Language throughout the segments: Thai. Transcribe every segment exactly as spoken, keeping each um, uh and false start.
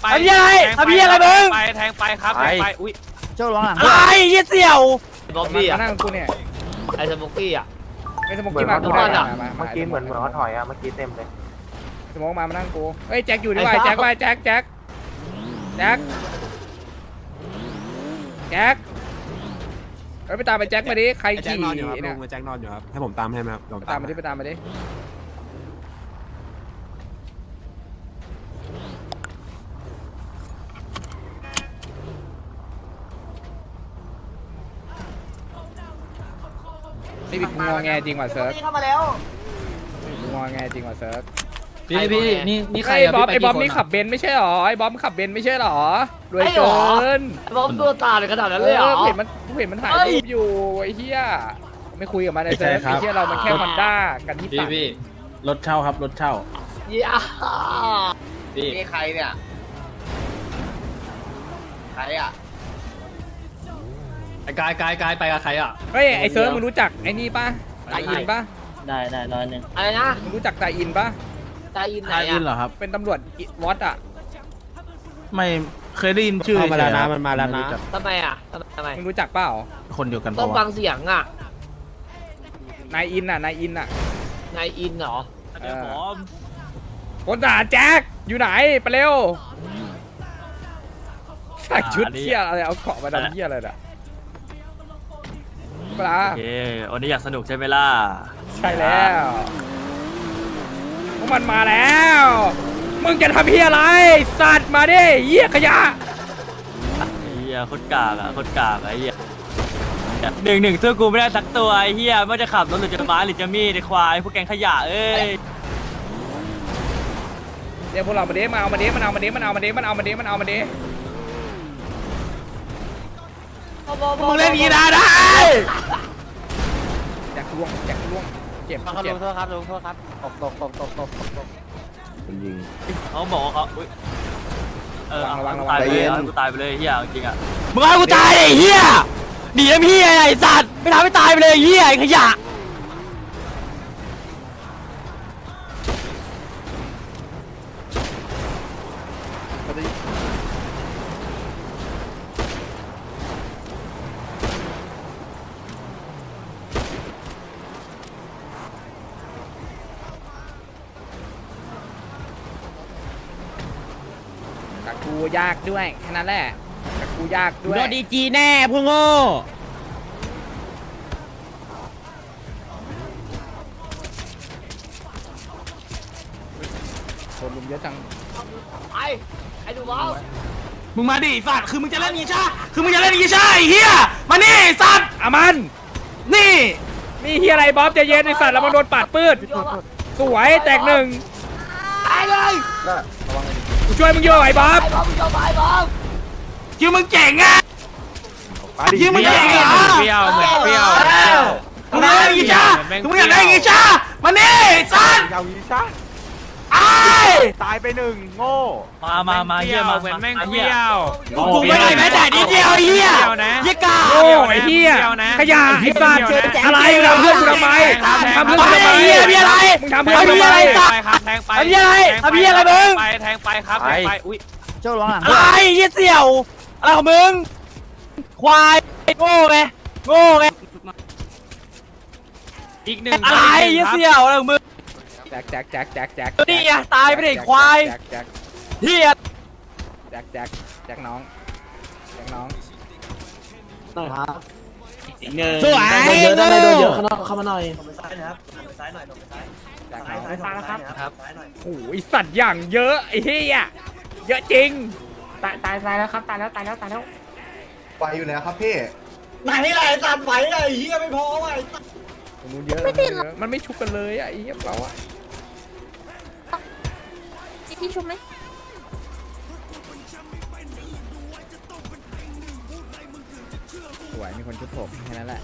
ทำยังไงทำยังไงมึงไปแทงไปครับแทงไปอุ้ยเจ้าร้องหลังอะไรยี่เสี่ยวบอมบี้อ่ะนั่งกูเนี่ยไอ้สมุกกี้อ่ะไอ้สมุกกี้มากูได้มาเมื่อกี้เหมือนเหมือนเขาถอยอ่ะเมื่อกี้เต็มเลยสมุกมามานั่งกูเฮ้ยแจ็คอยู่ด้วยแจ็คไปแจ็คแจ็คแจ็คแจ็คเฮ้ยไปตามไปแจ็คมาดิใครขี่แจ็คนอนอยู่ครับลุงแจ็คนอนอยู่ครับให้ผมตามให้ไหมครับไปตามมาดิไปตามมาดินี่พี่งอแงจริงว่ะเซิร์ฟเข้ามาแล้วงอแงจริงว่ะเซิร์ฟพี่พี่นี่นี่ใครไอ้บ๊อบไอ้บ๊อบนี่ขับเบนซ์ไม่ใช่หรอไอ้บ๊อบขับเบนซ์ไม่ใช่หรอรวยเกินไอ้บ๊อบตัวตาเลยขนาดนั้นเลยเหรอเห็นมันเห็นมันถ่ายรูปอยู่ไอ้เหี้ยไม่คุยกับมันไอ้เซิร์ฟไอ้เหี้ยเรามันแค่ฮอนด้ากันที่ตัดพี่รถเช่าครับรถเช่าย่าพี่นี่ใครเนี่ยใครอ่ะไอ้กายกายกายไปกับใครอ่ะเฮ้ยไอ้เซิร์ฟมึงรู้จักไอ้นี่ป่ะตาอินป่ะได้ได้ร้อยหนึ่งอะไรนะมึงรู้จักตาอินป่ะตาอินไหนตาอินเหรอครับเป็นตำรวจวอตอ่ะไม่เคยได้ยินชื่อมาแล้วนะมันมาแล้วนะทำไมอ่ะทำไมมึงรู้จักเปล่าคนเดียวกันต้องฟังเสียงอ่ะนายอินอ่ะนายอินอ่ะนายอินเหรอคนทหารแจ็คอยู่ไหนไปเร็วใส่ชุดเที่ยอะไรเอาเกาะมาดำเที่ยอะไรน่ะปลาโอเควันนี้อยากสนุกใช่ไหมล่ะใช่แล้วพวกมันมาแล้วมึงจะทำเฮียอะไรสัตว์มาดิเหี้ยขยะเฮียโคตรกากอ่ะโคตรกากไอ้เฮียหนึ่งหนึ่งเสื้อกูไม่ได้สักตัวไอ้เฮียไม่จะขับรถหรือจะม้าหรือจะมีดไอ้ควายพวกแกงขยะเอ้ยเดี๋ยวพวกเรามาดิมาเอามาดิมันเอามาดิมันเอามาดิมันเอามาดิมันเอามาดิมึงเล่นยีราได้แจกล่วงแจกล่วงเจ็บเจ็บโทษครับลุงโทษครับตกตกตกตกตกตกมันยิงเขาบอกว่าเขาเออระวังระวังตายไปเลยกูตายไปเลยเฮียจริงอ่ะมึงให้กูตายไอ้เฮียหนีแล้วพี่ไอ้สัตว์ไม่ทำให้ตายไปเลยเฮียไอ้ขยะกับกูยากด้วยแค่นั้นแหละกับกูยากด้วยโดนดีจีแน่พวกโง่คนลุมเยอะจังไอ้ไอ้ดูบอลมึงมาดิสัตว์คือมึงจะเล่นยีช่าคือมึงจะเล่นยีช่าไอ้เฮียมานี่สัตว์อามันนี่นี่เฮียอะไรบ๊อบใจเย็นไอ้สัตว์แล้วมันโดนปาดปื้ดสวยแตกหนึ่งตายเลยกูช่วยมึงเยอะไอ้บ๊อบยืมมึงเจ๋งอ่ะยืมมึงเจ๋งอ่ะเปรี้ยวเหมือนเปรี้ยวมึงอยากได้ยีช่ามึงอยากได้ยีช่ามานี่สัตว์เอายีช่าตายไปหนึ่งโง่มามามาเยี่ยมมาเหมือนแม่งเปรี้ยวกูไม่ได้แม้แต่นิดเดียวเฮียเฮียกาโอ้ไอ้เฮียขยะไอ้สัตว์อะไรทำเพื่อนกูทำไมทำเพื่อนกูทำไมเฮียมีอะไรมึงทำเพื่อนกูทำไมไปครับแทงไปทำยังไงทำยังไงมึงไปแทงไปครับแทงไปอุ้ยเจ้าร้องหลังอะไรเฮียเสี่ยวอะไรของมึงควายโง่ไงโง่ไงอีกหนึ่งอะไรเฮียเสี่ยวอะไรของมึงแจ็คแจ็คแจ็คแจ็คแจ็คนี่ไงตายไปดิควายเฮียแจ็คแจ็คแจ็คน้องแจ็คน้องหน่อยครับสวยเยอะได้โดนเยอะเข้ามาเข้ามาหน่อยตรงไปซ้ายนะครับตรงไปซ้ายหน่อยตรงไปซ้ายแจ็คน้องซ้ายซ้ายนะครับครับโอ้ยสัตว์อย่างเยอะไอ้เฮียเยอะจริงตายตายตายแล้วครับตายแล้วตายแล้วตายแล้วไปอยู่แล้วครับพี่ไหนไหนตัดไหวไอ้เหี้ยไม่พอไอ้มันเยอะมันไม่ชุบกันเลยไอ้เหี้ยเราอะที่ชุบไหมสวยมีคนชุบผมแค่นั้นแหละ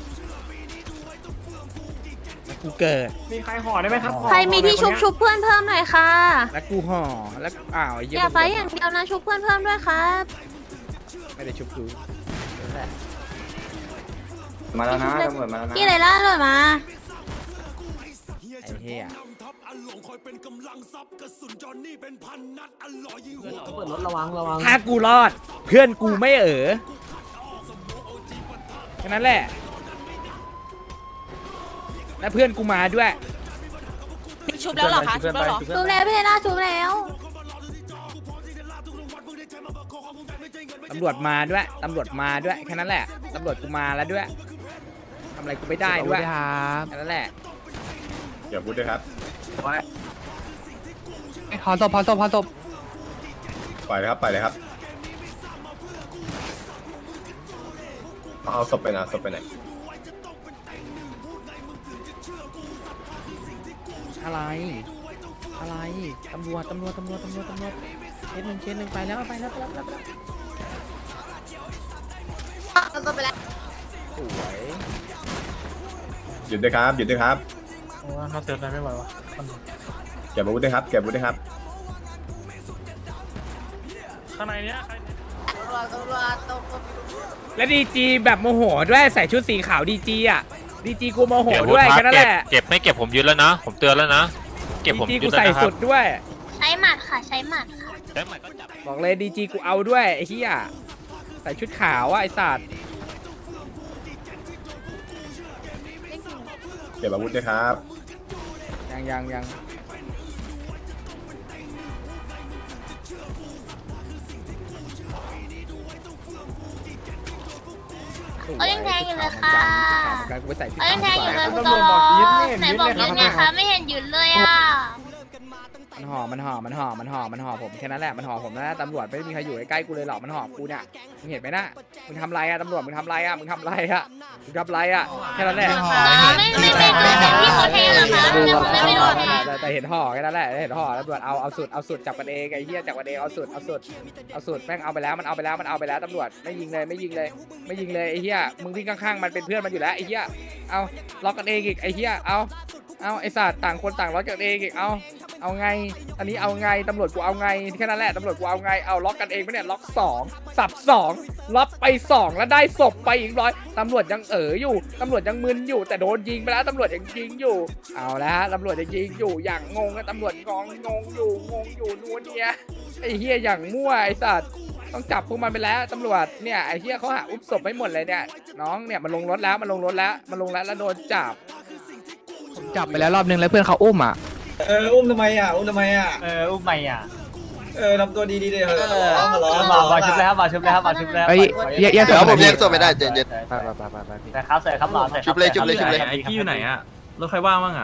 แล้วกูเกิดมีใครห่อได้ไหมครับใครมีที่ชุบชุบเพื่อนเพิ่มหน่อยค่ะแล้วกูห่อแล้วอ้าวอย่าไฟอย่างเดียวนะชุบเพื่อนเพิ่มด้วยครับไม่ได้ชุบกูมาแล้วนะตำรวจมาแล้วนะกี่เลยล่ะเลยมาไอ้เหี้ยเปิดรถระวังระวังถ้ากูรอดเพื่อนกูไม่เออแค่นั้นแหละและเพื่อนกูมาด้วยชุบแล้วเหรอคะชุบแล้วเหรอชุบแล้วพี่น่าชุบแล้วตำรวจมาด้วยตำรวจมาด้วยแค่นั้นแหละตำรวจกูมาแล้วด้วยทำอะไรกูไม่ได้ด้วยแค่นั้นแหละอย่าพูดด้วยครับพอศพพอศพพอศพปล่อยเลยครับปล่อยเลยครับเอาศพไปนะศพไปไหนอะไรอะไรตำรวจตำรวจตำรวจตำรวจตำรวจเคสหนึ่งเคสหนึ่งไปแล้วไปแล้วไปแล้วไปแล้วเราตัวไปแล้วสวยหยุดด้วยครับหยุดด้วยครับน่าเสียใจไม่ไหววะเก็บอาวุธด้วยครับเก็บอาวุธด้วยครับข้างในเนี้ยตัวตัวตัวตัวและดีจีแบบโมโหด้วยใส่ชุดสีขาวดีจีอ่ะดีจีกูโมโหด้วยแค่นั้นแหละเก็บไม่เก็บผมยึดแล้วนะผมเตือนแล้วนะเก็บผมดีจียึกูดแล้วใส่นะครัสุบดด้วยใช้หมัดค่ะใช้หมัดค่ะได้ไหมก็จับบอกเลยดีจีกูเอาด้วยไอ้เหี้ยใส่ชุดขาวอ่ะไอ้สัตว์เก็บอาวุธด้วยครับยังยังยังเอายังแทงอยู่เลยค่ะกูไปใส่ชุดเอาขายัวงแทงอยู่เลยคุณตำรตวจบอกยึดอไม่เห็นไหนยึดบอกเลยคยืรับนไงคะไม่เห็นยืนเลยอ่ะมันห่อมันห่อมันห่อมันห่อมันห่อผมแค่นั้นแหละมันห่อผมนะตำรวจไม่มีใครอยู่ใกล้ๆกูเลยหรอกมันห่อกูเนี่ยมึงเห็นไหมนะมึงทำไรอะตำรวจมึงทำไรอะมึงทำไรอะมึงทำไรอะแค่นั้นแหละไม่ไม่ไม่ไม่เห็นพี่เขาแทงเหรอคะไม่ไม่โดนแทงแต่เห็นห่อแค่นั้นแหละเห็นห่อตำรวจเอาเอาสุดเอาสุดจับกันเองไอ้เหี้ยจับกันเองเอาสุดเอาสุดเอาสุดแม่งเอาไปแล้วมันเอาไปแล้วมันเอาไปแล้วตำรวจไม่ยิงเลยไม่ยิงเลยไม่ยิงเลยไอ้เหี้ยมึงที่ข้างๆมันเป็นเพื่อนมันอยู่แล้วไอ้เหี้ยเอาล็อกกันเองอีกไอ้เหี้ยเอาเอาไอ้สัตว์ต่างคนต่างล็อกกันเองอีกเอาเอาไงอันนี้เอาไงตำรวจกูเอาไงแค่นั้นแหละตำรวจกูเอาไงเอาล็อกกันเองไหมเนี่ยล็อกสองสับสองล็อกไปสองแล้วได้ศพไปอีกร้อยตำรวจยังเอ๋ออยู่ตำรวจยังมึนอยู่แต่โดนยิงไปแล้วตำรวจยังยิงอยู่เอาแล้วฮะตำรวจยังยิงอยู่อย่างงงนะตำรวจงงงงอยู่งงอยู่นัวเนียไอ้เฮียอย่างมั่วไอ้สัตว์ต้องจับพวกมันไปแล้วตำรวจเนี่ยไอ้เฮียเขาหาอุ้มศพไม่หมดเลยเนี่ยน้องเนี่ยมันลงรถแล้วมันลงรถแล้วมันลงแล้วแล้วโดนจับจับไปแล้วรอบนึงแล้วเพื่อนเขาอุ้มอ่ะเอออุ้มทำไมอ่ะอุ้มทำไมอ่ะเอออุ้มใหม่อ่ะเออทำตัวดีๆเลยเอเอออมาล้อมามามาชุบแล้วมาชุบแล้วมาชุบแล้วเฮ้ยเดี๋ยวผมเรียกตัวไม่ได้เย็นไปไปไปไปพี่แต่ครับใส่ครับหลอนใส่ชุบเลยชุบเลยชุบเลยไอ้กี้อยู่ไหนอ่ะรถใครว่างบ้างอ่ะ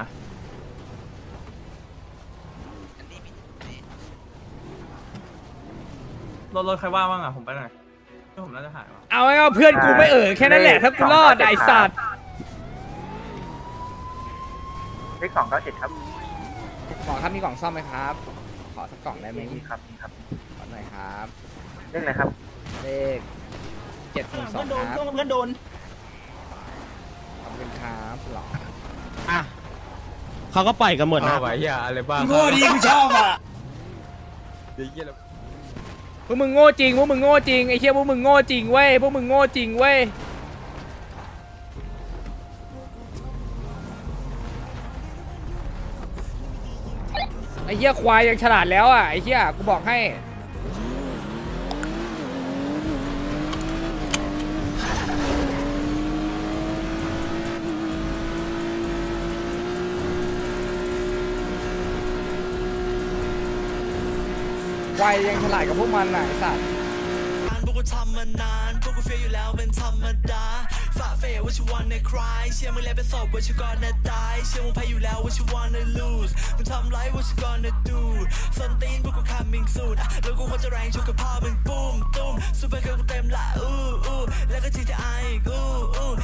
รถรถใครว่างบ้างอ่ะผมไปหน่อยผมน่าจะหายว่ะเอาไว้ว่าเพื่อนกูไม่เอ๋อแค่นั้นแหละถ้ากูรอดไอ้สัตว์เลขสองเก้าเจ็ดครับหมอครับมีกล่องซ่อมไหมครับขอสักกล่องได้ไหมมีครับมีครับขอหน่อยครับเลขอะไรครับเลขเจ็ดหนึ่งสองครับเพื่อนโดนขอบคุณครับหลออ่ะเขาก็ปล่อยกันหมดนะเอาไว้อย่าอะไรบ้างโง่ดีกูชอบอ่ะพวกมึงโง่จริงพวกมึงโง่จริงไอ้เชี่ยพวกมึงโง่จริงเว้ยพวกมึงโง่จริงเว้ยไอ้เหี้ยควายยังฉลาดแล้วอ่ะไอ้เหี้ยกูบอกให้ควายยังฉลาดกับพวกมันน่ะไอ้สัตว์พวกกูทำมานานพวกกูเฟียอยู่แล้วเป็นธรรมดาฝ่าเฟยว่าชิวันในคลายเชื่อมึงแล้วเป็นศพว่าชิวก่อนนะตายเชื่อมึงแพ้อยู่แล้วว่าชิวันใน lose มึงทำไรว่าชิก่อนนะ do ส้นตีนพวกกู coming soon แล้วกูควรจะแรงชกกับพ่อมึงปุ้มตุ้มซูเปอร์เกิร์ลกูเต็มละอู้อู้แล้วก็ จี ที ไอ อีกอู้อู้